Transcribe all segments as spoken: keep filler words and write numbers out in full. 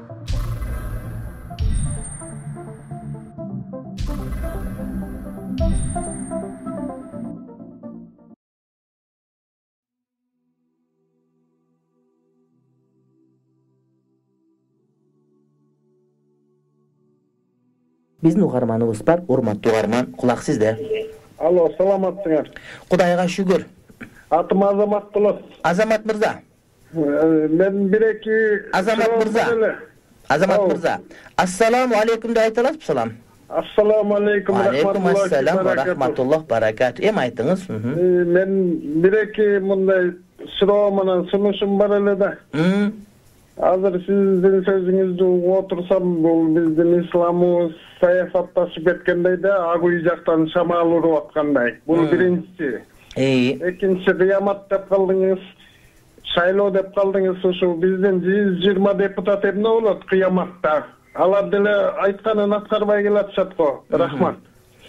Биздин угарманыбыз бар, урматтуу угарман, кулак сизде. Алло, саламатсыңар? Кудайга шүгүр. Атым Азамат болот. Азамат мырза. Мен бир-эки Азамат мырза. Азамат мырза. Ассаламу алейкум деп айта аласызбы? Салам. Ассаламу алейкум, рахматуллахи ассалам ва рахматуллах баракат. Эми айтыңыз. Мен бир-эки мындай суроо менен сунушум бар эле да. Азыр сиздин сөзүңүздү угуп отурсам, бул биздин исламыбыз саясатташып кеткендей да, ак үй жактан шамал уруп аткандай. Бул биринчиси. Экинчи, кыямат деп калдыңыз, шайлоо деп калдыңыз. Ушу биздин жүз жыйырма депутат эмне болот кыяматта? Алар деле айтканын аткарбай келатышат го. Рахмат.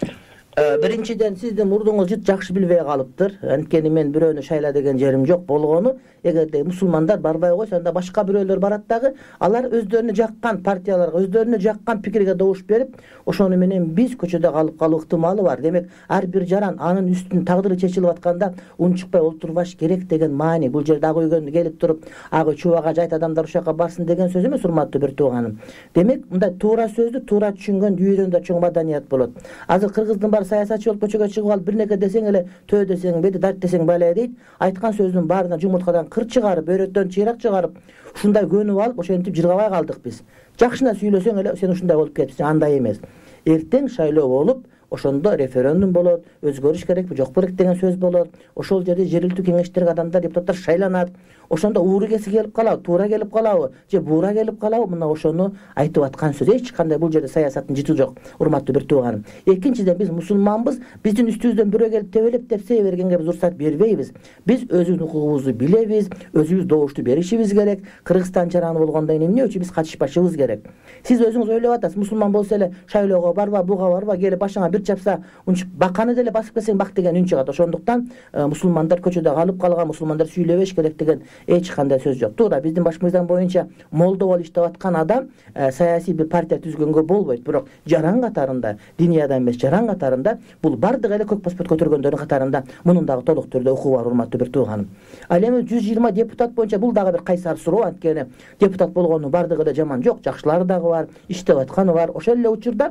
Биринчиден сиздин мурдуңуз жыт жакшы билбей калыптыр. Анткени мен бирөөнү шайла деген жерим жок болгону. Эгерде мусулмандар барбай койсо, анда башка бирөөлөр барат дагы. Алар өздөрүнө жаккан партияларга, өздөрүнө жаккан пикирге добуш берип, ошону менен биз көчөдө калып калуу ыктымалы бар. Демек, ар бир жаран анын үстүнүн тагдыры чечилип атканда унчукпай олтурбаш керек деген маани. Бул жерде ак үйгө келип туруп, ак үй чубага жайт адамдар ушул жака барсын деген сөз эмес, урматтуу бир тууганым. Демек, мындай туура сөздү туура түшүнгөн дүйнөдөн да чоң маданият болот. Азыр кыргыздын баары саясатчы болуп көчөгө чыгып алып, бир нерсе десең эле төө десең бети, дарт десең бале дейт. Айткан сөздүн баарына жумурткадан кыр чыгарып, өрөттөн чыйрак чыгарып, ушундай көнүп алып, ошентип жыргабай калдык биз. Жакшына сүйлөсөң эле сен ушундай болуп кетипсиң, андай эмес. Эртең шайлоо болуп, ошондо референдум болот, өзгөрүш керекпи, жок белек деген сөз болот. Ошол жерде жергиликтүү кеңештерге адамдар, депутаттар шайланат. Ошондо ууру кеси келип калабы, туура келип калабы, же буура келип калабы, мына ошону айтып аткан сөз. Эч кандай бул жерде саясаттын жыты жок, урматтуу бир тууганым. Экинчиден, биз мусулманбыз, биздин үстүбүздөн бирөө келип тебелеп тепсей бергенге биз уруксат бербейбиз. Биз өзүбүздүн укугубузду билебиз, өзүбүз добушту беришибиз керек. Кыргызстан жараны болгондо эмне үчүн биз катышпашыбыз керек? Сиз өзүңүз ойлоп атасыз, мусулман болсо эле шайлоого барба, буга барба, келип башыңа бир чапса, унчуп баканы деле басып келсең бак деген үн чыгат. Ошондуктан мусулмандар көчөдө калып калган, мусулмандар сүйлөбөш керек деген эч кандай сөз жок. Туура, биздин баш мыйзам боюнча молдо болуп иштеп аткан адам саясий бир партия түзгөнгө болбойт. Бирок жаран катарында, диний адам эмес жаран катарында, бул бардыгы эле көк паспорт көтөргөндөрдүн катарында мунун дагы толук түрдө укугу бар, урматтуу бир тууганым. Ал эми жүз жыйырма депутат боюнча бул дагы бир кайсар суроо. Анткени депутат болгону бардыгы эле жаман жок, жакшылары дагы бар, иштеп атканы бар. Ошол эле учурда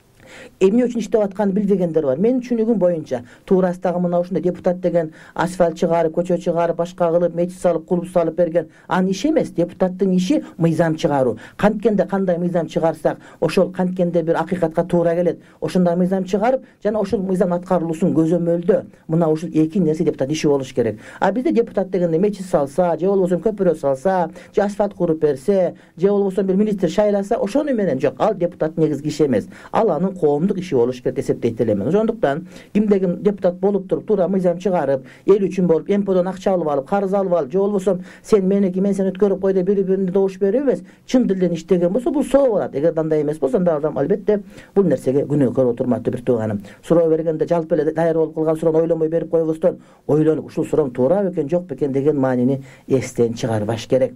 эмне үчүн иштеп атканын билбегендер бар. Менин түшүнүгүм боюнча, туурасындагы мына ушундай депутат деген асфальт чыгарып, көчө чыгарып, башка кылып, мечит салып, клуб салып берген анын иши эмес. Депутаттын иши мыйзам чыгаруу. Канткенде кандай мыйзам чыгарсак, ошол канткенде бир акыйкатка туура келет. Ошондой мыйзам чыгарып, жана ошол мыйзам аткарылуусун көзөмөлдөө. Мына ушул эки нерсе депутат иши болуш керек. А бизде депутат дегенде мечит салса, же болбосо көпүрө салса, же асфальт куруп берсе, же болбосо бир министр шайласа, ошону менен жок. Ал депутаттын негизги иши эмес. Ал анын коомдук иши болуш керек деп эсептейт элем. Ошондуктан кимде ким депутат болуп туруп, туура мыйзам чыгарып, эл үчүн болуп, эмподон акча алып алып, карыз алып алып, же болбосо сен меники, мен сени өткөрүп кой деп бири-бирине добуш берип эмес, чын дилден иштеген болсо бул соо болот. Эгер андай эмес болсо, анда адам албетте бул нерсеге күнөөкөр отурматтуу бир тууганым. Суроо бергенде жалпы эле даяр болуп калган суроону ойлонбой берип койбостон, ойлонуп ушул суроом туура бекен, жок бекен деген маанини эстен чыгарбаш керек.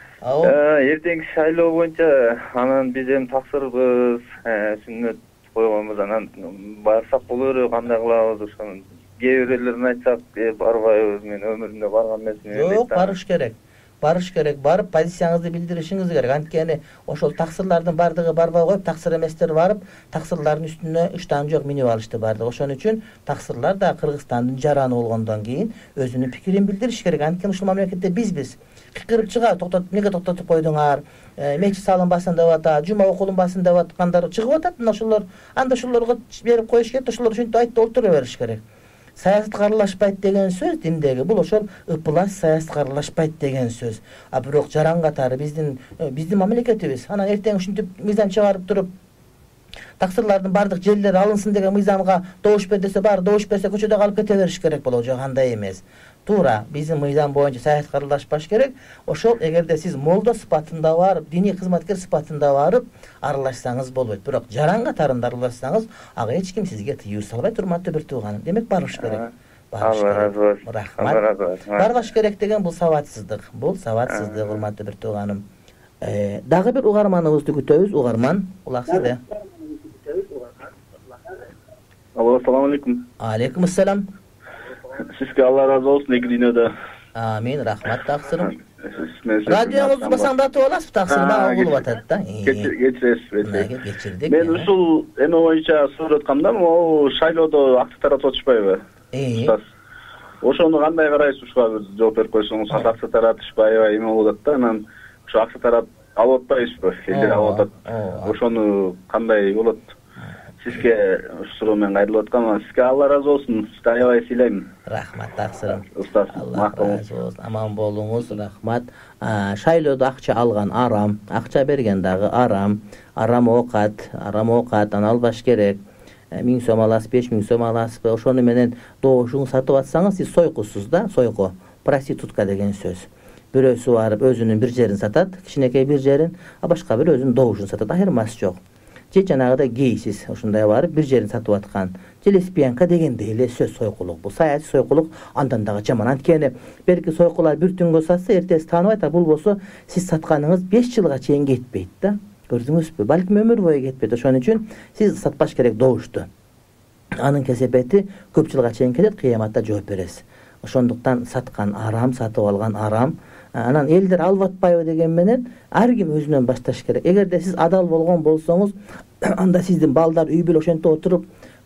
Эртеңки шайлоо боюнча анан биз эми таксырбыз, сүннөт койгонбуз, анан барсак болобу, кандай кылабыз ошону? Кээ бирөөлөрүн айтсак, барбайбыз, мен өмүрүмдө барган эмесмин. Жок, барыш керек. Барыш керек, барып позицияңызды билдиришиңиз керек. Анткени ошол таксырлардын бардыгы барбай коюп, таксыр эместер барып, таксырлардын үстүнө ыштан жок минип алышты бардыгы. Ошон үчүн таксырлар да Кыргызстандын жараны болгондон кийин өзүнүн пикирин билдириш керек. Анткени ушул мамлекетте биз биз кырып чыгат, токтотуп, эмнеге токтотуп койдуңар? Мечит салынбасын деп атат, жума окулунбасын деп аткандар чыгып атат. Мына ошолор, анда ошолорго берип коюш керек, ошолор ушинтип айтып олтура бериш керек. Саясатка аралашпайт деген сөз диндеги, бул ошол ыплас саясатка аралашпайт деген сөз. А бирок жаран катары биздин биздин мамлекетибиз. Анан эртең ушинтип мыйзам чыгарып туруп, таксырлардын бардык жерлери алынсын деген мыйзамга добуш бер десе, баары добуш берсе көчөдө калып кете бериш керек болот. Жок, андай эмес. Туура, биздин мыйзам боюнча саясатка аралашпаш керек. Ошол эгерде сиз молдо сыпатында барып, диний кызматкер сыпатында барып аралашсаңыз болбойт. Бирок жаран катарында аралашсаңыз, ага эч ким сизге тыюу салбайт, урматтуу бир тууганым. Демек барыш керек. Алла разы болсун. Рахмат. Барбаш керек деген бул сабатсыздык. Бул сабатсыздык, урматтуу бир тууганым. Ee, dagы bir ugarmanыбызды күтөбүz. Угарман, улак сизде. Алло, assalamu алейкум. Алейкум ассалам. Sizge Allah razı olsun iki dünyada. Amin, rahmat taksırım. Men Radyomuzu basаңдатып аласыз, таксыр мага болуп атат да. Geçiresiz. Geçirdik. Men ушул эме боюнча сурап атканда, могу шайлоодо актив тарап атышпайбы? Э. Ошону кандай карайсыз? Ушуга бир жооп берип койсоңуз, акча таратышпайбы, эме болуп атат да. Анан ушу акча тарап алып атпайсызбы? Элдер алып атат. Ошону кандай болот? Sizge ушул менен кайрылып аткан, sizge Allah razı olsun. Sizge аябай сыйлайм. Рахмат таксырым. Устаз, Allah razı olsun. Aman болуңуз, рахмат. Шайлоодо акча алган арам, акча берген дагы арам. Арам оокат, арам оокат аны албаш керек. миң сом аласыз, беш миң сом аласыз. Ошону менен добушуңду сатып атсаңыз, сиз сойкусуз да, сойко. Проститутка деген сөз. Бирөөсү барып өзүнүн бир жерин сатат, кичинекей бир жерин, а башка бир өзүнүн добушун сатат. Айырмасы жок. Же жанагыдай гейсиз, ошондой барып бир жерин сатып аткан. Же лесбиянка дегендей эле сөз сойкулук. Бул саясий сойкулук андан дагы жаман. Анткени берки сойкулар бир түнгө сатса, эртеси тааныбайт, а бул болсо сиз сатканыңыз беш жылга чейин кетпейт да. Көрдүңүзбү? Балким өмүр бою кетпейт. Ошон үчүн сиз сатпаш керек добушту. Анын кесепети көп жылга чейин кетет, кыяматта жооп бересиз. Ошондуктан саткан арам, сатып алган арам. Анан элдер алып атпайбы деген менен ар ким өзүнөн башташ керек. Эгерде сиз адал болгон болсоңуз, анда сиздин балдар үй бүлө ошентип отуруп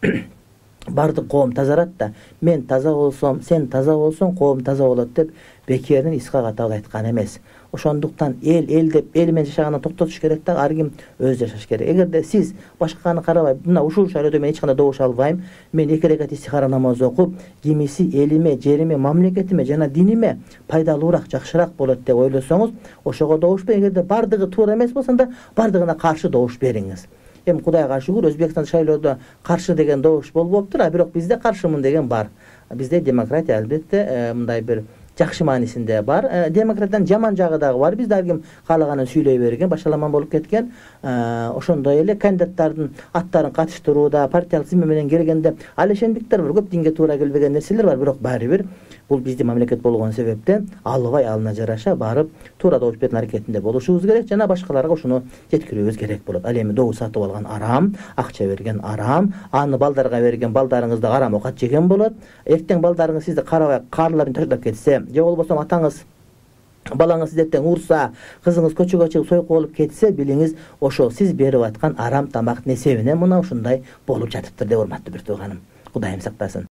бардык коом тазарат да. Мен таза болсом, сен таза болсоң, коом таза болот деп Бекердин Исхак атабыз айткан эмес. Ошондуктан эл эл деп эл менен жашагандан токтотуш керек да, ар ким өз жашаш керек. Эгерде сиз башканы карабай, мына ушул шайлоодо мен эч кандай добуш албайм, мен эки рекат истихара намаз окуп, кимиси элиме, жериме, мамлекетиме жана диниме пайдалуураак, жакшыраак болот деп ойлосоңуз, ошого добуш бериңиз. Эгерде бардыгы туура эмес болсо, анда бардыгына каршы добуш бериңиз. Эми Кудайга шүгүр, Өзбекстан шайлоодо каршы деген добуш болбоптур, а бирок бизде каршымын деген бар. Бизде демократия албетте мындай бир жакшы маанисинде бар. Демократиянын жаман жагы дагы бар. Биз дагы ким каалаганын сүйлөй берген, башаламан болуп кеткен. Ошондой эле кандидаттардын аттарын катыштырууда, партиялык тизме менен келгенде алешендиктер бар, көп динге туура келбеген нерселер бар, бирок баары бир бул биздин мамлекет болгон себептен албай алына жараша барып туура добуш берүүнүн аракетинде болушубуз керек жана башкаларга ушуну жеткирүүбүз керек болот. Ал эми добуш сатып алган арам, акча берген арам, аны балдарга берген балдарыңыз да арам окат жеген болот. Эртең балдарыңыз сизди карабай каарыларын таштап кетсе, же болбосо атаңыз балаңыз сизден урса, кызыңыз көчөгө чыгып сойку болуп кетсе, билиңиз, ошол сиз берип аткан арам тамактын эсебинен мына ушундай болуп жатыптыр деп, урматтуу бир тууганым. Кудайым сактасын.